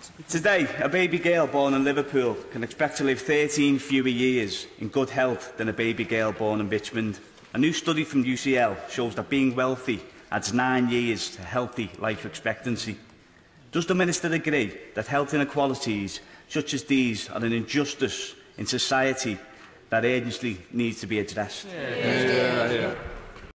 Today, a baby girl born in Liverpool can expect to live 13 fewer years in good health than a baby girl born in Richmond. A new study from UCL shows that being wealthy adds 9 years to healthy life expectancy. Does the Minister agree that health inequalities such as these are an injustice in society that urgently needs to be addressed? Yeah.